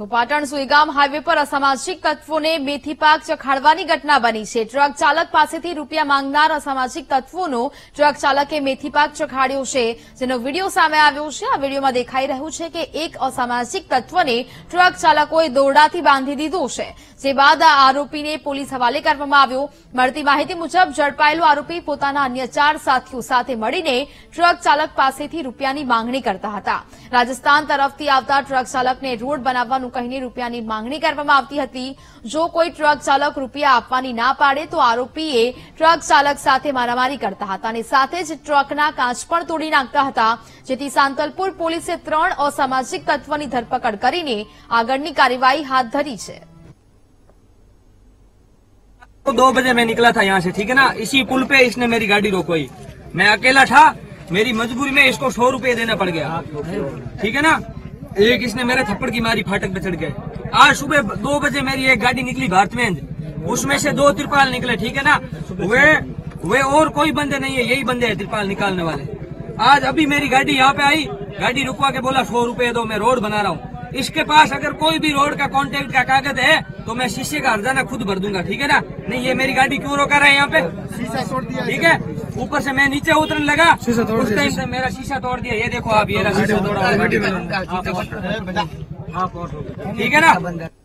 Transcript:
તો પાટણ સુઈગામ હાઈવે પર અસામાજિક તત્વોને મેથી પાક ચખાડવાની ઘટના બની છે। ટ્રક ચાલક પાસેથી રૂપિયા માંગનાર અસામાજિક તત્વોનો ટ્રક ચાલકે મેથી પાક ચખાડ્યો છે, જેનો વીડિયો સામે આવ્યો છે। આ વીડિયોમાં દેખાઈ રહ્યું છે કે એક અસામાજિક તત્વને ટ્રક ચાલકોએ દોરડાથી બાંધી દીધો છે, જે બાદ આ આરોપીને પોલીસ હવાલે કરવામાં આવ્યો। મળતી માહિતી મુજબ ઝડપાયેલો આરોપી પોતાના અન્ય 4 સાથીઓ સાથે મળીને ટ્રક ચાલક પાસેથી રૂપિયાની માંગણી કરતા હતા। રાજસ્થાન તરફથી આવતા ટ્રક ચાલકને રોડ બનાવવાનું કહીને રૂપિયાની માંગણી કરવામાં આવતી હતી। જો કોઈ ટ્રક ચાલક રૂપિયા આપવાની ના પાડે તો આરોપીએ ટ્રક ચાલક સાથે મારામારી કરતા હતા અને સાથે જ ટ્રકના કાચ પણ તોડી નાખતા હતા, જેથી સાંતલપુર પોલીસે 3 અસામાજિક તત્વોની ધરપકડ કરીને આગળની કાર્યવાही હાથ ધરી છે। 2 बजे मैं निकला था यहाँ से, ठीक है ना। इसी पुल पे इसने मेरी गाड़ी रोकवाई, मैं अकेला था, मेरी मजबूरी में इसको 100 रुपए देना पड़ गया, ठीक है ना। एक इसने मेरे थप्पड़ की मारी, फाटक पे चढ़ गए। आज सुबह 2 बजे मेरी एक गाड़ी निकली भारत में, उसमें से 2 तिरपाल निकले, ठीक है ना। वे और कोई बंदे नहीं है, यही बंदे हैं तिरपाल निकालने वाले। आज अभी मेरी गाड़ी यहाँ पे आई, गाड़ी रुकवा के बोला 100 रुपए दो, मैं रोड बना रहा हूँ। इसके पास अगर कोई भी रोड का कॉन्ट्रैक्ट का कागज है तो मैं शीशे का हर्जाना खुद भर दूंगा, ठीक है ना। नहीं, ये मेरी गाड़ी क्यों रोका रहा है यहाँ पे, शीशा तोड़ दिया, ठीक है। ऊपर से मैं नीचे उतरने लगा, उस टाइम से मेरा शीशा तोड़ दिया। ये देखो आप, ये शीशा तोड़ा, ठीक है ना।